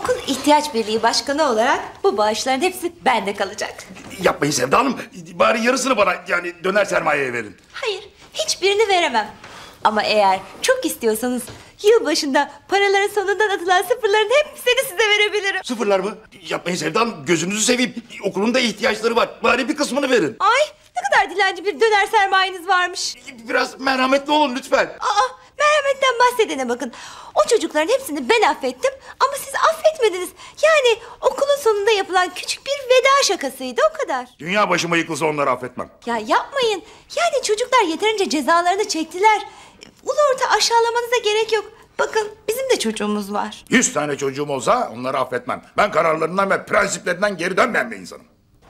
okul ihtiyaç birliği başkanı olarak bu bağışların hepsi bende kalacak. Yapmayın Sevda Hanım. Bari yarısını bana, yani döner sermayeye verin. Hayır, hiçbirini veremem. Ama eğer çok istiyorsanız yılbaşında paraların sonundan atılan sıfırların hepsini size verebilirim. Sıfırlar mı? Yapmayın Sevda Hanım. Gözünüzü seveyim. Okulun da ihtiyaçları var. Bari bir kısmını verin. Ay, ne kadar dilenci bir döner sermayeniz varmış. Biraz merhametli olun lütfen. Merhametten bahsedene bakın. O çocukların hepsini ben affettim ama siz affetmediniz. Yani okulun sonunda yapılan küçük bir veda şakasıydı, o kadar. Dünya başıma yıkılsa onları affetmem. Ya yapmayın. Yani çocuklar yeterince cezalarını çektiler. Ulu orta aşağılamanıza gerek yok. Bakın bizim de çocuğumuz var. 100 tane çocuğum olsa onları affetmem. Ben kararlarından ve prensiplerinden geri dönmeyen bir insanım.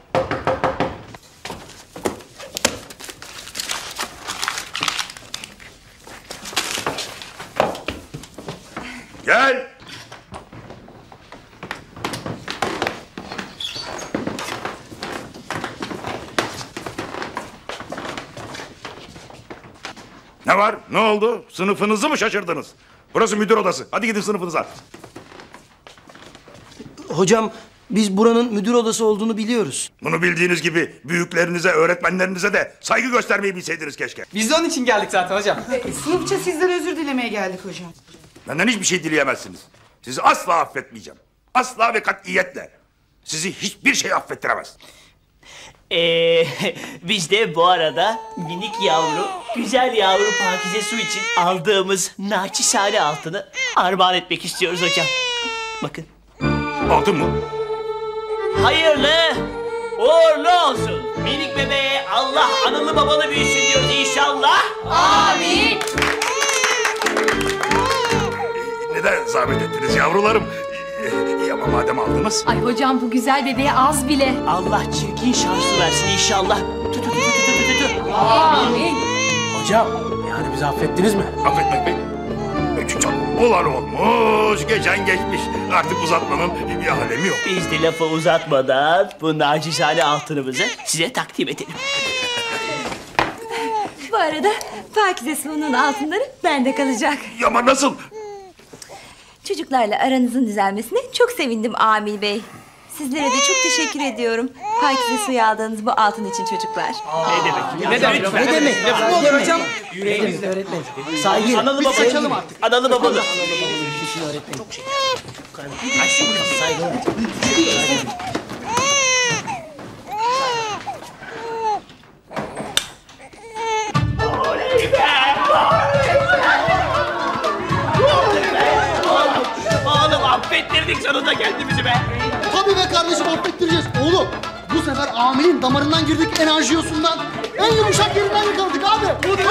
Gel. Ne var? Ne oldu? Sınıfınızı mı şaşırdınız? Burası müdür odası. Hadi gidin sınıfınıza. Hocam biz buranın müdür odası olduğunu biliyoruz. Bunu bildiğiniz gibi büyüklerinize, öğretmenlerinize de saygı göstermeyi bilseydiniz keşke. Biz de onun için geldik zaten hocam. Sınıfça sizden özür dilemeye geldik hocam. Benden hiçbir şey dileyemezsiniz. Sizi asla affetmeyeceğim. Asla ve katiyetle. Sizi hiçbir şey affettiremez. Biz de bu arada minik yavru, güzel yavru Pakize Su için aldığımız naçizane altını armağan etmek istiyoruz hocam. Bakın. Aldın mı? Hayırlı, uğurlu olsun. Minik bebeğe Allah analı babalı büyüsün diyoruz inşallah. Amin. Neden zahmet ettiniz yavrularım? Ama madem aldınız. Ay hocam bu güzel bebeğe az bile. Allah çirkin şansı versin inşallah. Amin. Hocam yani bizi affettiniz mi? Affetmek mi? Çok olan olmuş, geçen geçmiş. Artık uzatmanın bir alemi yok. Biz de lafı uzatmadan bu nacizane altınımızı size takdim edelim. Bu arada Pakize Su'nun altınları bende kalacak. Ama nasıl? Çocuklarla aranızın düzelmesine çok sevindim Amil Bey. Sizlere de çok teşekkür ediyorum. Pakize Su'yu aldığınız bu altın için çocuklar. Ne demek? Ne demek? Ne demek? Lafı mı olur hocam? Yüreğimizle öğretmenim. Saygı. Analı babalı. Kaçalım artık. Analı babalı. Öğretmenim. Oğlum affettirdik sonunda kendimizi be. Tabii be kardeşim, affettireceğiz. Oğlum bu sefer Amil'in damarından girdik, enerjiyosundan. En yumuşak yerinden yakaladık abi.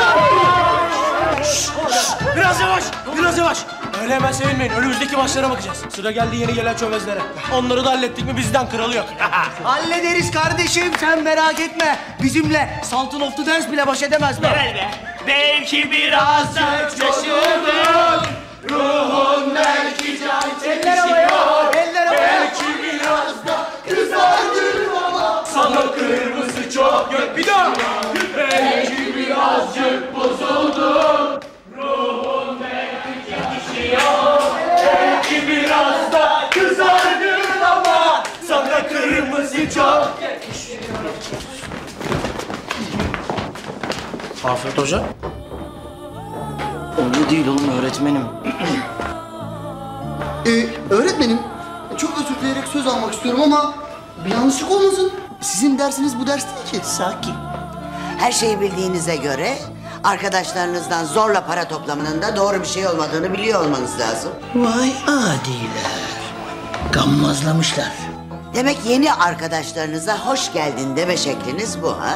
Biraz yavaş, biraz yavaş. Öyle hemen sevinmeyin. Önümüzdeki maçlara bakacağız. Sıra geldi yeni gelen çömezlere. Onları da hallettik mi bizden kralı yok. Hallederiz kardeşim, sen merak etme. Bizimle Sultan of the Dance bile baş edemez mi? Be. Belki birazcık şaşırdım. Ruhun belki can çekişiyor. Eller havaya. Belki biraz da kızardın ama sana kırmızı çok gök. Bir daha. Belki birazcık bozuldum. Ruhun belki çekişiyor. Belki biraz da kızardın ama sana kırmızı çok yakışıyor. Afiyet Hoca. Öyle değil oğlum öğretmenim. Öğretmenim, çok özür dileyerek söz almak istiyorum ama bir yanlışlık olmasın. Sizin dersiniz bu ders değil ki. Sakin. Her şeyi bildiğinize göre arkadaşlarınızdan zorla para toplamanın da doğru bir şey olmadığını biliyor olmanız lazım. Vay adiler. Gammazlamışlar. Demek yeni arkadaşlarınıza hoş geldin deme şekliniz bu ha?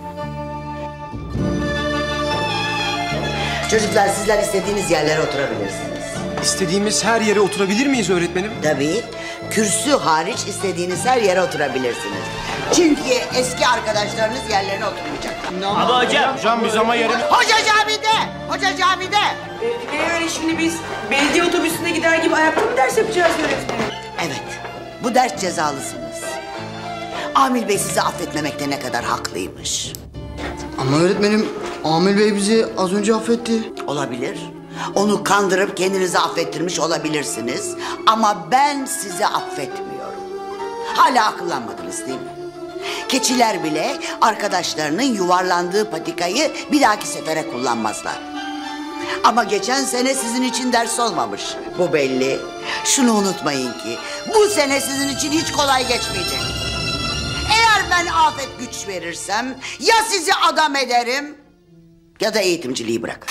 Çocuklar sizler istediğiniz yerlere oturabilirsiniz. İstediğimiz her yere oturabilir miyiz öğretmenim? Tabii. Kürsü hariç istediğiniz her yere oturabilirsiniz. Çünkü eski arkadaşlarınız yerlerine oturmayacak. Ama hocam. Hocam biz ama yerine... Hoca camide! Hoca camide! Öyle şimdi biz belediye otobüsüne gider gibi ayakta mı ders yapacağız öğretmenim? Evet. Bu ders cezalısınız. Amil Bey sizi affetmemekte ne kadar haklıymış. Ama öğretmenim, Amil Bey bizi az önce affetti. Olabilir. Onu kandırıp kendinizi affettirmiş olabilirsiniz. Ama ben sizi affetmiyorum. Hala akıllanmadınız değil mi? Keçiler bile arkadaşlarının yuvarlandığı patikayı bir dahaki sefere kullanmazlar. Ama geçen sene sizin için ders olmamış. Bu belli. Şunu unutmayın ki bu sene sizin için hiç kolay geçmeyecek. Eğer ben afet güç verirsem ya sizi adam ederim ya da eğitimciliği bırakırım.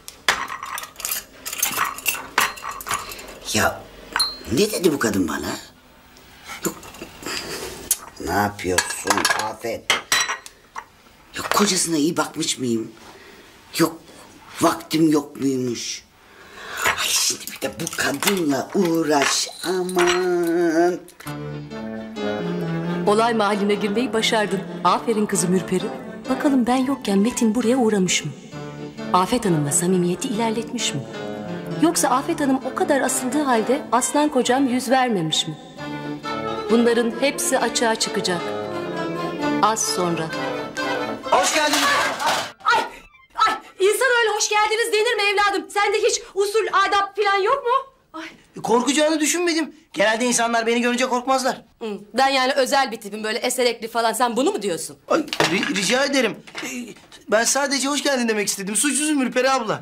Ya ne dedi bu kadın bana? Yok. Ne yapıyorsun Afet? Yok kocasına iyi bakmış mıyım? Yok vaktim yok muymuş? Ay şimdi bir de bu kadınla uğraş aman. Olay mahalline girmeyi başardın. Aferin kızım Ürperi. Bakalım ben yokken Metin buraya uğramış mı? Afet Hanım'la samimiyeti ilerletmiş mi? Yoksa Afet Hanım o kadar asıldığı halde aslan kocam yüz vermemiş mi? Bunların hepsi açığa çıkacak. Az sonra. Hoş geldin. Ay insan öyle hoş geldiniz denir mi evladım? Sende hiç usul adap falan yok mu? Ay. Korkacağını düşünmedim. Genelde insanlar beni görünce korkmazlar. Ben yani özel bir tipim böyle eserekli falan. Sen bunu mu diyorsun? Ay, rica ederim. Ben sadece hoş geldin demek istedim. Suçsuzum Ürperi abla.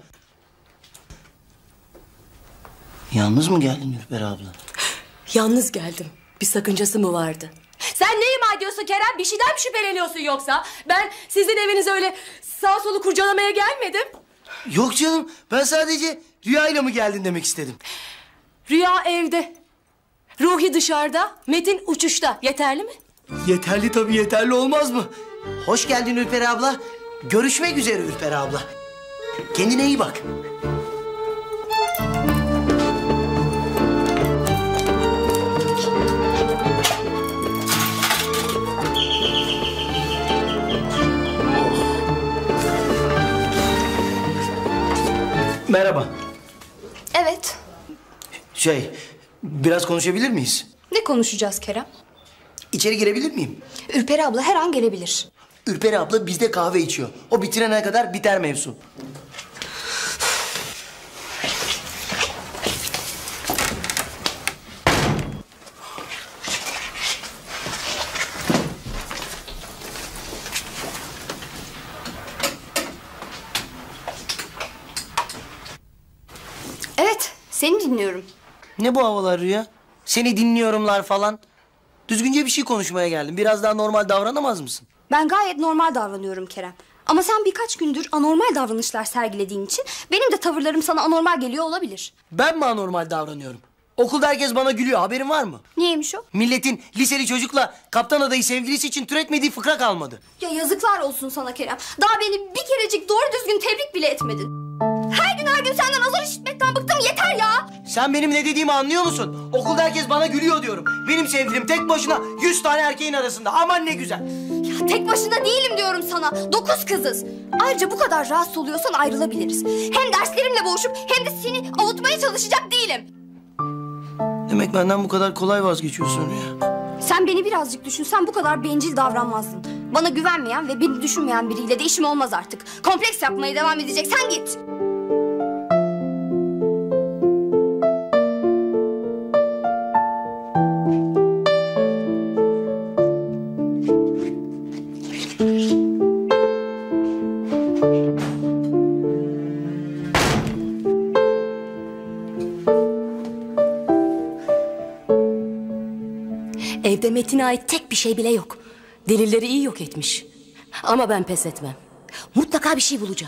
Yalnız mı geldin Ürperi abla? Yalnız geldim. Bir sakıncası mı vardı? Sen ne ima ediyorsun Kerem? Bir şeyden mi şüpheleniyorsun yoksa? Ben sizin evinize öyle sağ solu kurcalamaya gelmedim. Yok canım. Ben sadece Rüya'yla mı geldin demek istedim. Rüya evde. Ruhi dışarıda. Metin uçuşta. Yeterli mi? Yeterli tabii, yeterli olmaz mı? Hoş geldin Ürperi abla. Görüşmek üzere Ürperi abla. Kendine iyi bak. Merhaba. Evet. Biraz konuşabilir miyiz? Ne konuşacağız Kerem? İçeri girebilir miyim? Ürperi abla her an gelebilir. Ürperi abla bizde kahve içiyor. O bitirene kadar biter mevzu. Evet, seni dinliyorum. Ne bu havalar Rüya? Seni dinliyorumlar falan. Düzgünce bir şey konuşmaya geldim. Biraz daha normal davranamaz mısın? Ben gayet normal davranıyorum Kerem. Ama sen birkaç gündür anormal davranışlar sergilediğin için benim de tavırlarım sana anormal geliyor olabilir. Ben mi anormal davranıyorum? Okulda herkes bana gülüyor. Haberin var mı? Niyeymiş o? Milletin liseli çocukla kaptan adayı sevgilisi için türetmediği fıkra kalmadı. Ya yazıklar olsun sana Kerem. Daha beni bir kerecik doğru düzgün tebrik bile etmedin. Her gün senden azar işitmekten bıktım, yeter ya. Sen benim ne dediğimi anlıyor musun? Okulda herkes bana gülüyor diyorum. Benim sevgilim tek başına 100 tane erkeğin arasında. Aman ne güzel. Ya tek başına değilim diyorum sana. 9 kızız. Ayrıca bu kadar rahatsız oluyorsan ayrılabiliriz. Hem derslerimle boğuşup hem de seni avutmaya çalışacak değilim. Demek benden bu kadar kolay vazgeçiyorsun Rüya. Sen beni birazcık düşünsen bu kadar bencil davranmazdın. Bana güvenmeyen ve beni düşünmeyen biriyle de işim olmaz artık. Kompleks yapmaya devam edeceksen git. Evde Metin'e ait tek bir şey bile yok. Delilleri iyi yok etmiş. Ama ben pes etmem. Mutlaka bir şey bulacağım.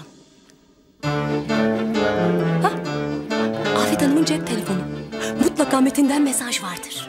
Hah, Afet Hanım'ın cep telefonu. Mutlaka Metin'den mesaj vardır.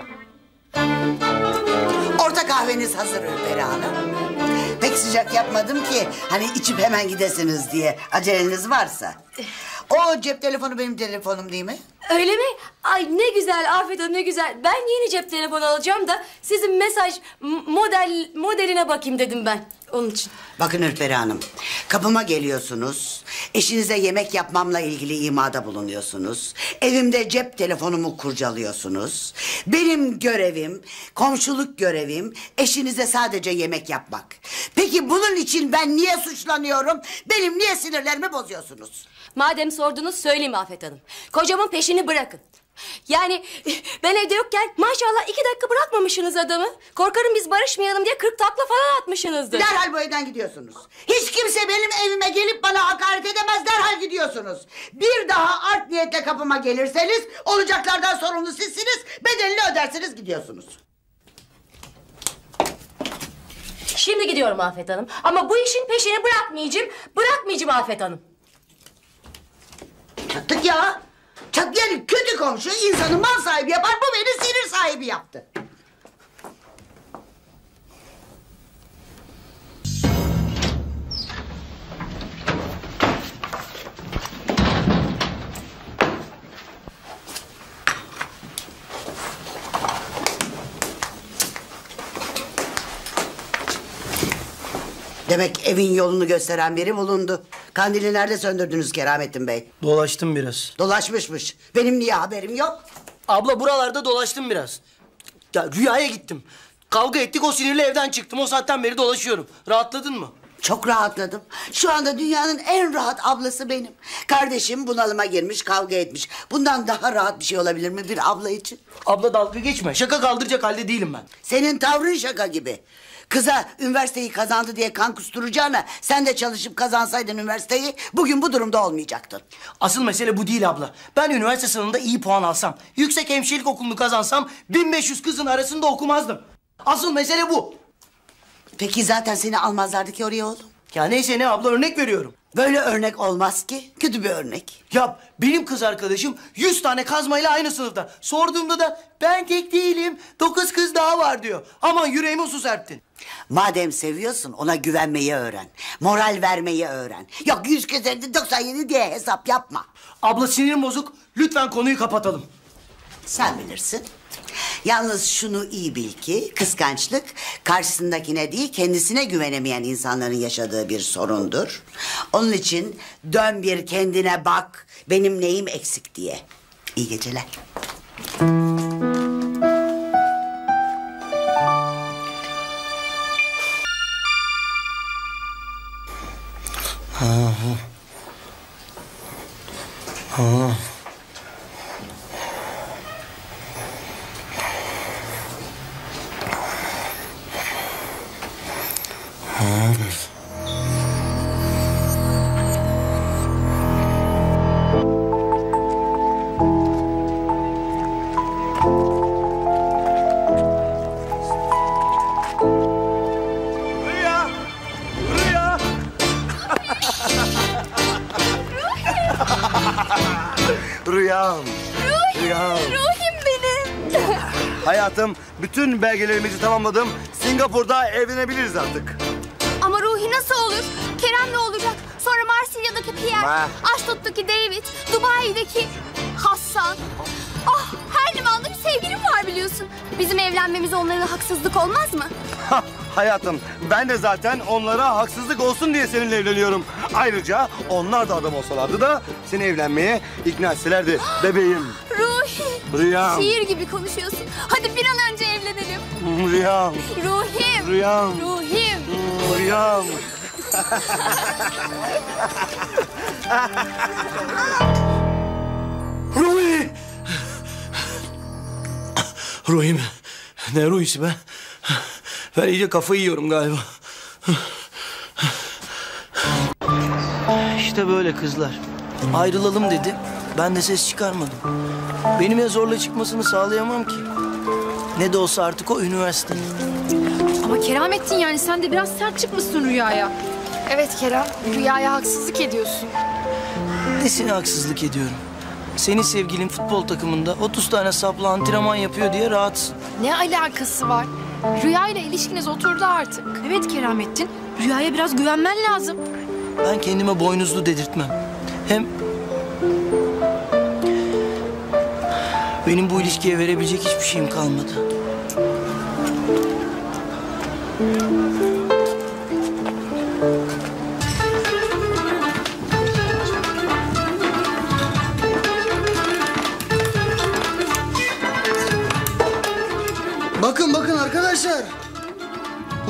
Orta kahveniz hazır Ürperi Hanım. Pek sıcak yapmadım ki hani içip hemen gidesiniz diye. Aceleniz varsa. O cep telefonu benim telefonum değil mi? Öyle mi? Ay ne güzel Afet Hanım, ne güzel. Ben yeni cep telefonu alacağım da sizin mesaj modeline bakayım dedim ben. Onun için. Bakın Ürperi Hanım, kapıma geliyorsunuz, eşinize yemek yapmamla ilgili imada bulunuyorsunuz, evimde cep telefonumu kurcalıyorsunuz. Benim görevim, komşuluk görevim, eşinize sadece yemek yapmak. Peki bunun için ben niye suçlanıyorum? Benim niye sinirlerimi bozuyorsunuz? Madem sordunuz söyleyeyim Afet Hanım. Kocamın peşini bırakın. Yani ben evde yokken maşallah 2 dakika bırakmamışsınız adamı. Korkarım biz barışmayalım diye 40 takla falan atmışsınızdır. Derhal bu evden gidiyorsunuz. Hiç kimse benim evime gelip bana hakaret edemez, derhal gidiyorsunuz. Bir daha art niyetle kapıma gelirseniz olacaklardan sorumlu sizsiniz, bedelini ödersiniz, gidiyorsunuz. Şimdi gidiyorum Afet Hanım. Ama bu işin peşini bırakmayacağım. Bırakmayacağım Afet Hanım. Çattık ya. Yani kötü komşu insanı mal sahibi yapar, bu beni sinir sahibi yaptı. Demek evin yolunu gösteren biri bulundu. Kandili nerede söndürdünüz Keramettin Bey? Dolaştım biraz. Dolaşmışmış. Benim niye haberim yok? Abla buralarda dolaştım biraz. Ya Rüya'ya gittim. Kavga ettik, o sinirle evden çıktım. O saatten beri dolaşıyorum. Rahatladın mı? Çok rahatladım. Şu anda dünyanın en rahat ablası benim. Kardeşim bunalıma girmiş, kavga etmiş. Bundan daha rahat bir şey olabilir mi bir abla için? Abla dalga geçme. Şaka kaldıracak halde değilim ben. Senin tavrın şaka gibi. Kıza üniversiteyi kazandı diye kan kusturacağına sen de çalışıp kazansaydın üniversiteyi bugün bu durumda olmayacaktın. Asıl mesele bu değil abla. Ben üniversite sınavında iyi puan alsam, yüksek hemşirelik okulunu kazansam 1500 kızın arasında okumazdım. Asıl mesele bu. Peki zaten seni almazlardı ki oraya oğlum. Ya neyse ne abla, örnek veriyorum. Böyle örnek olmaz ki. Kötü bir örnek. Ya benim kız arkadaşım 100 tane kazmayla aynı sınıfta. Sorduğumda da ben tek değilim, 9 kız daha var diyor. Aman yüreğime su serptin. Madem seviyorsun ona güvenmeyi öğren. Moral vermeyi öğren. Yok 100 kez 97 diye hesap yapma. Abla sinirim bozuk. Lütfen konuyu kapatalım. Sen bilirsin. Yalnız şunu iyi bil ki kıskançlık karşısındakine değil kendisine güvenemeyen insanların yaşadığı bir sorundur. Onun için dön bir kendine bak, benim neyim eksik diye. İyi geceler. Rüyam. Rüyam. Ruhim benim. Hayatım, bütün belgelerimizi tamamladım. Singapur'da evlenebiliriz artık. Ama Ruhi nasıl olur? Kerem ne olacak? Sonra Marsilya'daki Pierre, Aşdod'daki David, Dubai'deki Hassan. Ah, her limanda bir sevgilim var biliyorsun. Bizim evlenmemiz onlara haksızlık olmaz mı? Hayatım, ben de zaten onlara haksızlık olsun diye seninle evleniyorum. Ayrıca onlar da adam olsalardı da seni evlenmeye ikna etselerdi bebeğim. Ruhi. Rüyam. Şiir gibi konuşuyorsun. Hadi bir an önce evlenelim. Rüyam. Ruhim. Rüyam. Ruhim. Rüyam. Ruhi! Ruhi mi? Ne Ruhi'si be? Ben iyice kafayı yiyorum galiba. İşte böyle kızlar. Ayrılalım dedi. Ben de ses çıkarmadım. Benimle zorla çıkmasını sağlayamam ki. Ne de olsa artık o üniversite. Ama Keramettin, yani sen de biraz sert çıkmışsın Rüya'ya. Evet Kerem, Rüya'ya haksızlık ediyorsun. Nesine haksızlık ediyorum? Senin sevgilin futbol takımında 30 tane sapla antrenman yapıyor diye rahatsın. Ne alakası var? Rüya ile ilişkiniz oturdu artık. Evet Keramettin, Rüya'ya biraz güvenmen lazım. Ben kendime boynuzlu dedirtmem. Hem benim bu ilişkiye verebilecek hiçbir şeyim kalmadı.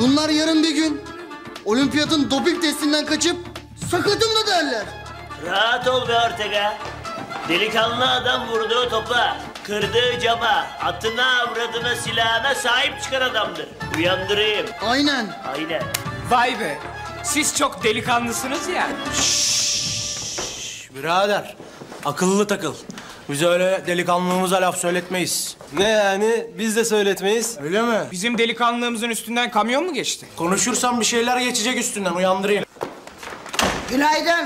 Bunlar yarın bir gün olimpiyatın doping testinden kaçıp sakatım da derler. Rahat ol be Ortega. Delikanlı adam vurduğu topa, kırdığı cama, atına, avradına, silahına sahip çıkan adamdır. Uyandırayım. Aynen. Aynen. Vay be. Siz çok delikanlısınız ya. Birader, akıllı takıl. Biz öyle delikanlılığımıza laf söyletmeyiz. Ne yani? Biz de söyletmeyiz. Öyle mi? Bizim delikanlılığımızın üstünden kamyon mu geçti? Konuşursam bir şeyler geçecek üstünden, uyandırayım. Günaydın.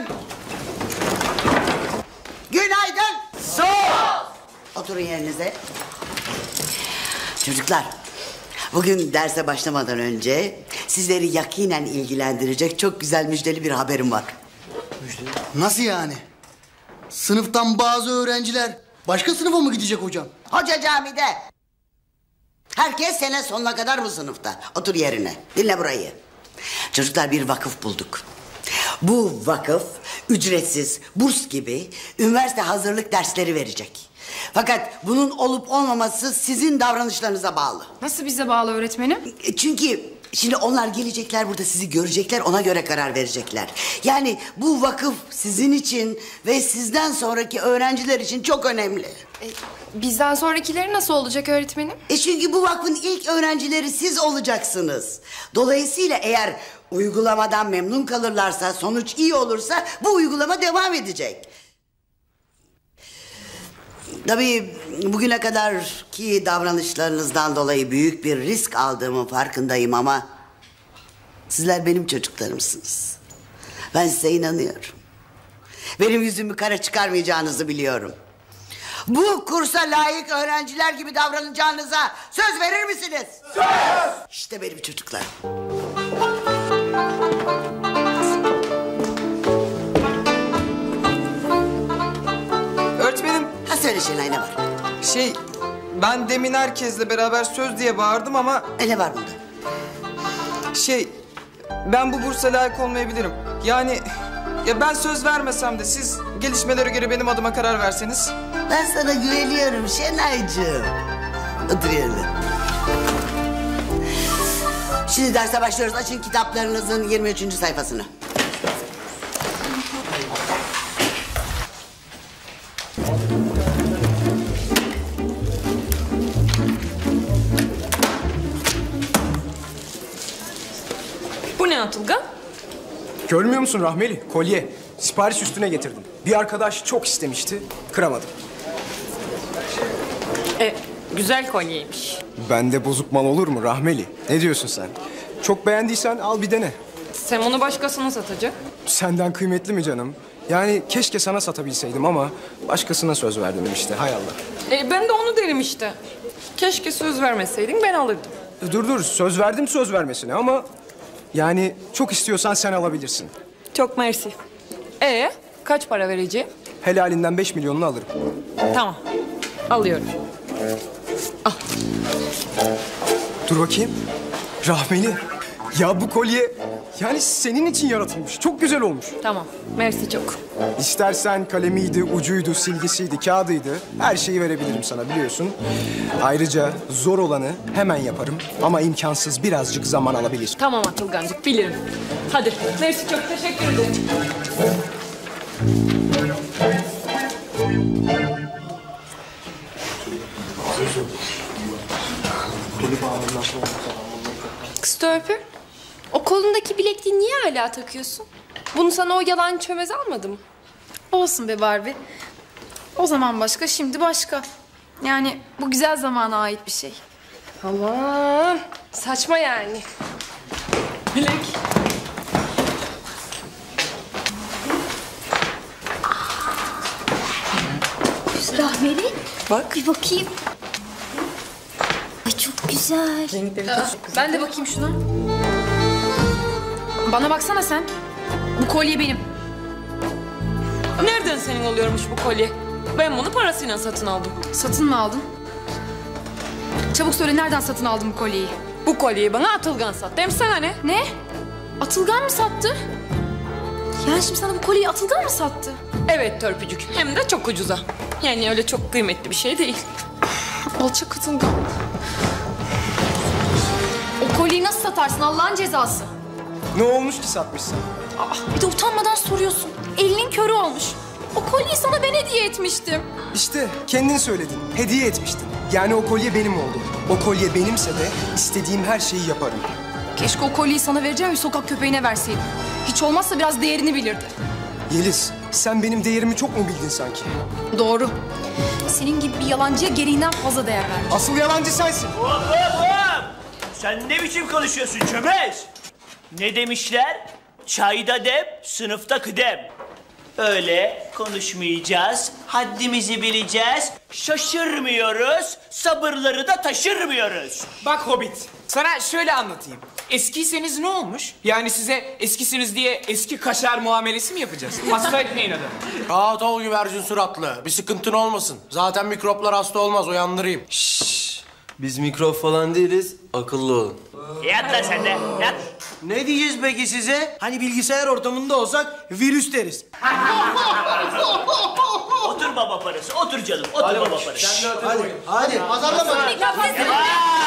Günaydın. Sağ ol. Oturun yerinize. Çocuklar, bugün derse başlamadan önce sizleri yakinen ilgilendirecek çok güzel müjdeli bir haberim var. Nasıl yani? Sınıftan bazı öğrenciler başka sınıfa mı gidecek hocam? Hoca camide. Herkes sene sonuna kadar bu sınıfta. Otur yerine. Dinle burayı. Çocuklar, bir vakıf bulduk. Bu vakıf ücretsiz, burs gibi üniversite hazırlık dersleri verecek. Fakat bunun olup olmaması sizin davranışlarınıza bağlı. Nasıl bize bağlı öğretmenim? Çünkü şimdi onlar gelecekler, burada sizi görecekler, ona göre karar verecekler. Yani bu vakıf sizin için ve sizden sonraki öğrenciler için çok önemli. Bizden sonrakileri nasıl olacak öğretmenim? Çünkü bu vakfın ilk öğrencileri siz olacaksınız. Dolayısıyla eğer uygulamadan memnun kalırlarsa, sonuç iyi olursa bu uygulama devam edecek. Tabii bugüne kadarki davranışlarınızdan dolayı büyük bir risk aldığımın farkındayım ama sizler benim çocuklarımsınız. Ben size inanıyorum. Benim yüzümü kara çıkarmayacağınızı biliyorum. Bu kursa layık öğrenciler gibi davranacağınıza söz verir misiniz? Söz! İşte benim çocuklarım. Öğretmenim. Ha, söyle Şenay, ne var? Ben demin herkesle beraber söz diye bağırdım ama... Ne var bunda? Ben bu bursa layık olmayabilirim. Yani ya ben söz vermesem de siz gelişmelere göre benim adıma karar verseniz. Ben sana güveniyorum Şenaycığım. Otur yerine. Şimdi derse başlıyoruz. Açın kitaplarınızın 23. sayfasını. Bu ne Atılgan? Görmüyor musun Rahmeli? Kolye. Sipariş üstüne getirdim. Bir arkadaş çok istemişti. Kıramadım. Güzel kolyeymiş. Bende bozuk mal olur mu Rahmeli? Ne diyorsun sen? Çok beğendiysen al bir dene. Sen onu başkasına satacak. Senden kıymetli mi canım? Yani keşke sana satabilseydim ama başkasına söz verdim işte. Hay Allah. Ben de onu derim işte. Keşke söz vermeseydin, ben alırdım. Dur söz verdim söz vermesine ama yani çok istiyorsan sen alabilirsin. Çok mersi. Kaç para vereceğim? Helalinden 5 milyonunu alırım. Tamam. Alıyorum. Dur bakayım. Rahmeli. Ya bu kolye yani senin için yaratılmış. Çok güzel olmuş. Tamam. Mersi çok. İstersen kalemiydi, ucuydu, silgisiydi, kağıdıydı. Her şeyi verebilirim sana biliyorsun. Ayrıca zor olanı hemen yaparım. Ama imkansız birazcık zaman alabilir. Tamam Atılgancık, bilirim. Hadi. Mersi çok. Teşekkür ederim. Kız törpü. O kolundaki bilekliği niye hala takıyorsun? Bunu sana o yalan çömez almadı mı? Olsun be Barbie. O zaman başka, şimdi başka. Yani bu güzel zamana ait bir şey. Aman saçma yani. Bilek. Rahmeli. Bak. Bir bakayım. Ay çok güzel. Ben de bakayım şuna. Bana baksana sen. Bu kolye benim. Nereden senin oluyormuş bu kolye? Ben bunu parasıyla satın aldım. Satın mı aldın? Çabuk söyle, nereden satın aldın bu kolyeyi? Bu kolyeyi bana Atılgan sattı. Hem sana ne? Ne? Atılgan mı sattı? Yani şimdi sana bu kolyeyi Atılgan mı sattı? Evet törpücük. Hem de çok ucuza. Yani öyle çok kıymetli bir şey değil. Alçak Atılgan. O O kolyeyi nasıl satarsın Allah'ın cezası? Ne olmuş ki satmışsın? Bir de utanmadan soruyorsun. Elinin körü olmuş. O kolyeyi sana ben hediye etmiştim. İşte kendin söyledin. Hediye etmiştin. Yani o kolye benim oldu. O kolye benimse de istediğim her şeyi yaparım. Keşke o kolyeyi sana vereceğim bir sokak köpeğine verseydim. Hiç olmazsa biraz değerini bilirdi. Yeliz, sen benim değerimi çok mu bildin sanki? Doğru. Senin gibi bir yalancıya gereğinden fazla değer vermiş. Asıl yalancı sensin. Hop hop hop! Sen ne biçim konuşuyorsun çömez? Ne demişler? Çayda dem, sınıfta kıdem. Öyle konuşmayacağız, haddimizi bileceğiz, şaşırmıyoruz, sabırları da taşırmıyoruz. Bak Hobbit, sana şöyle anlatayım. Eskiyseniz ne olmuş? Yani size eskisiniz diye eski kaşar muamelesi mi yapacağız? Hasta etmeyin adamı. Rahat ol güvercin suratlı. Bir sıkıntın olmasın. Zaten mikroplar hasta olmaz, uyandırayım. Biz mikrop falan değiliz, akıllı olun. Yat lan sen de, yat. Ne diyeceğiz peki size? Hani bilgisayar ortamında olsak virüs deriz. Otur baba parası, otur canım, otur baba parası. Hadi. Azarlama. Aa!